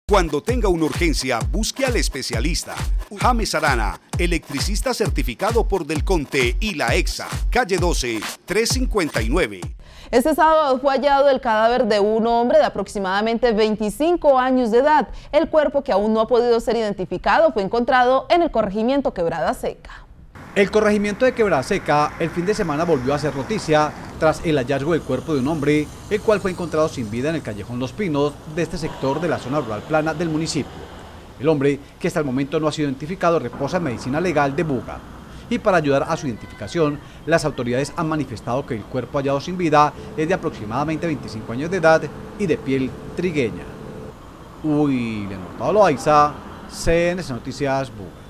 Cuando tenga una urgencia, busque al especialista. James Arana, electricista certificado por Delconte y la EXA, calle 12, 359. Este sábado fue hallado el cadáver de un hombre de aproximadamente 25 años de edad. El cuerpo, que aún no ha podido ser identificado, fue encontrado en el corregimiento Quebrada Seca. El corregimiento de Quebrada Seca el fin de semana volvió a hacer noticia tras el hallazgo del cuerpo de un hombre, el cual fue encontrado sin vida en el callejón Los Pinos de este sector de la zona rural plana del municipio. El hombre, que hasta el momento no ha sido identificado, reposa en medicina legal de Buga. Y para ayudar a su identificación, las autoridades han manifestado que el cuerpo hallado sin vida es de aproximadamente 25 años de edad y de piel trigueña. William Hurtado Loaiza, CNC Noticias, Buga.